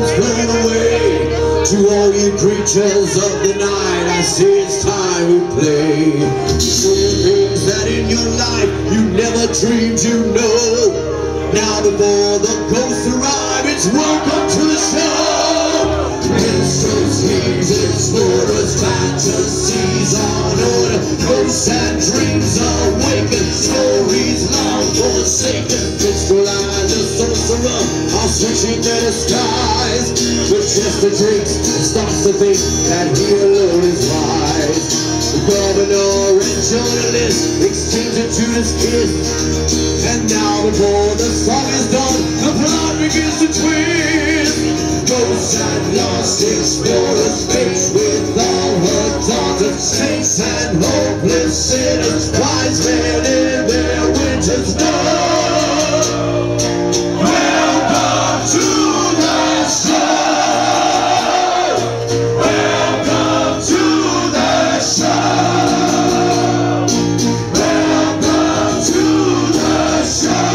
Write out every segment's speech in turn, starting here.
is blown away. To all you creatures of the night, I say it's time we play. Doing things that in your life you never dreamed you know. Now before the ghosts arrive, it's welcome to the show. Minstrels, kings, explorers, fantasies on order. Ghosts and dreams awaken, stories long forsaken. Minstrel and the sorcerer are switching their disguise. With just the drinks, starts to think that he alone is wise. The governor and journalist exchange a Judas kiss. And now before the song is done, the plot begins to twist. Ghosts and lost explorers faced with all her daughters, saints and hopeless sinners, wise men in their winter snow. Welcome to the show. Welcome to the show. Welcome to the show.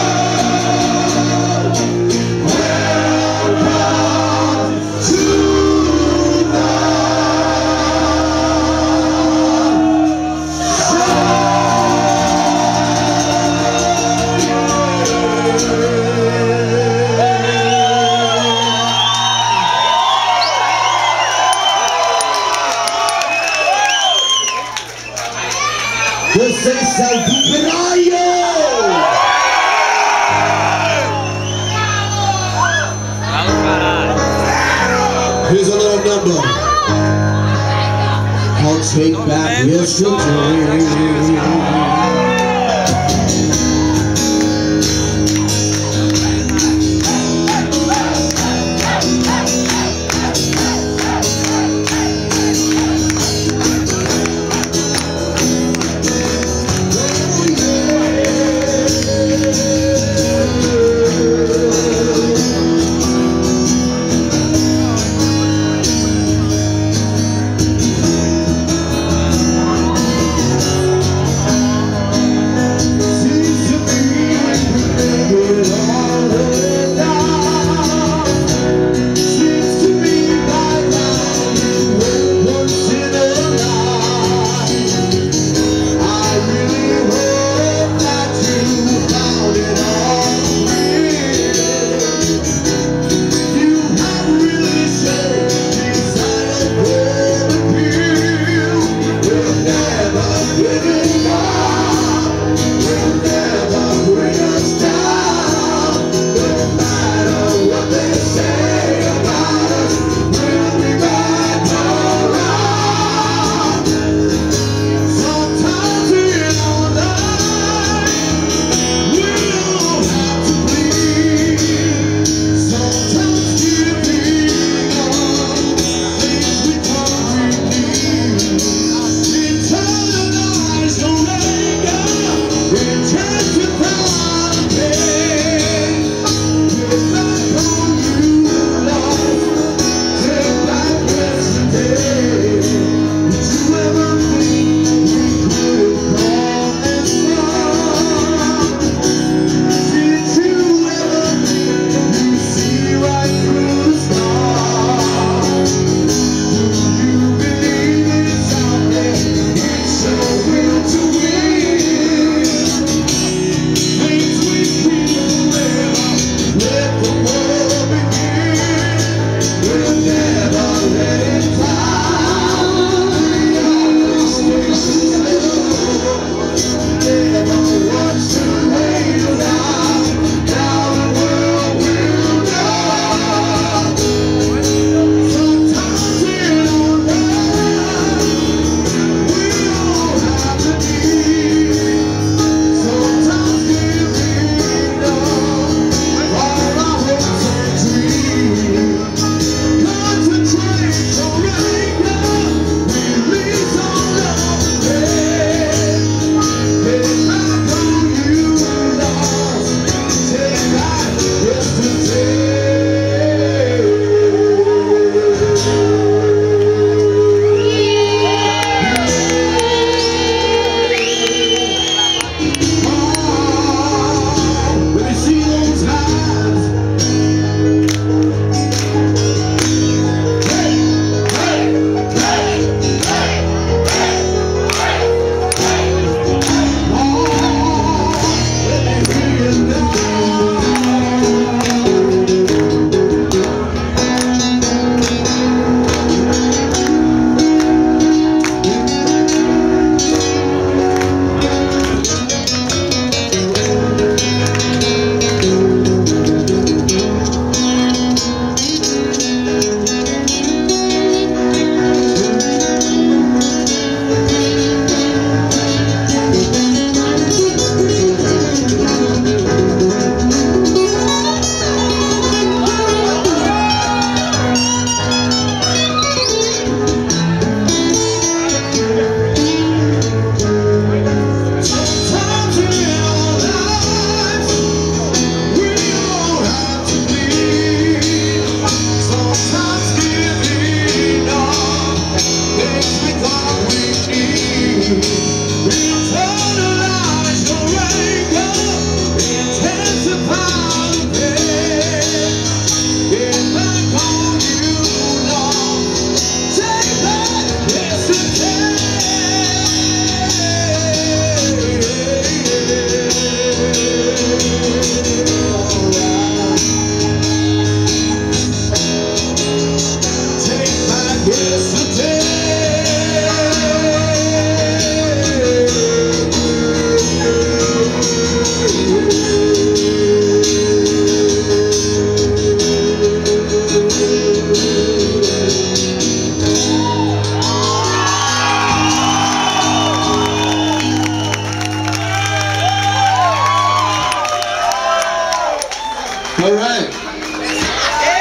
Vocês são do Brasil! Here's a little number. I'll take back yesterday.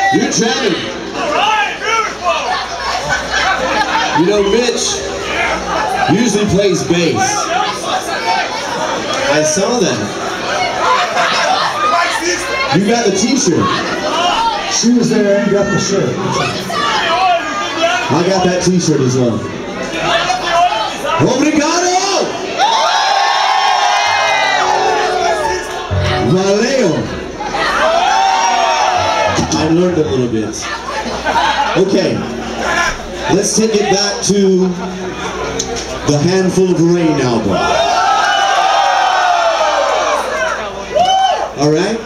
You're jamming. Alright, beautiful. You know, Mitch usually plays bass. I saw that. You got the t-shirt. She was there and got the shirt. I got that t-shirt as well. Obrigado! Valeu! I learned a little bit. Okay, let's take it back to the Handful of Rain album. All right?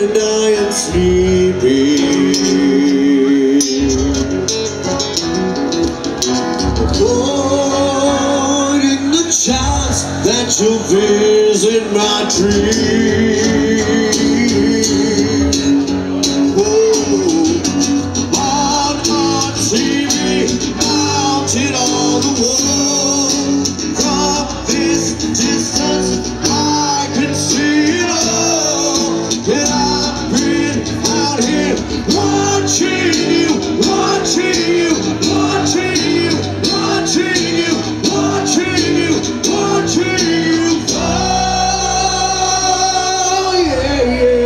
and I am sleeping. Avoiding the chance that you'll visit my dream. Whoa, on TV, mounted on the wall. From this distance, I can see it all. And I've been out here watching you, watching you, watching you, watching you, watching you, watching you fall. Yeah, yeah.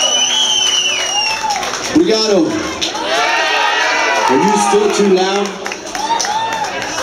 We got him. Are you still too loud?